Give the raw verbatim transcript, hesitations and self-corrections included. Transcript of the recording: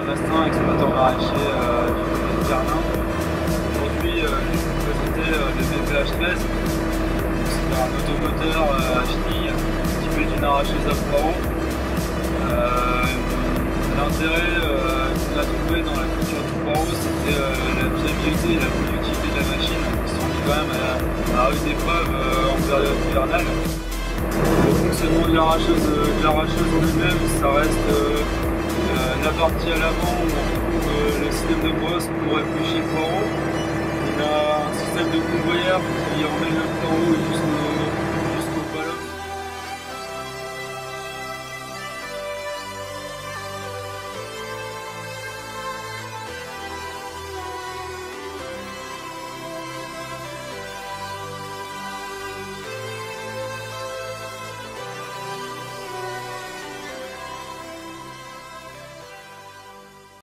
Bastin, exploitant maraîcher euh, du côté de Carlin. Aujourd'hui, euh, je vais vous présenter euh, le B P H treize. C'est un automoteur euh, à chenille équipé d'une arracheuse à poireaux. Euh, L'intérêt euh, qu'on a trouvé dans la culture du poireau, c'était euh, la fiabilité et la productivité de la machine, qui sont mis quand même à, à rude épreuve euh, en période hivernale. Le fonctionnement de l'arracheuse en elle-même, ça reste euh, euh, la partie à l'avant où on retrouve euh, le système de brosse pour éplucher le poireau. On a un système de convoyeur qui emmène le poireau jusqu'au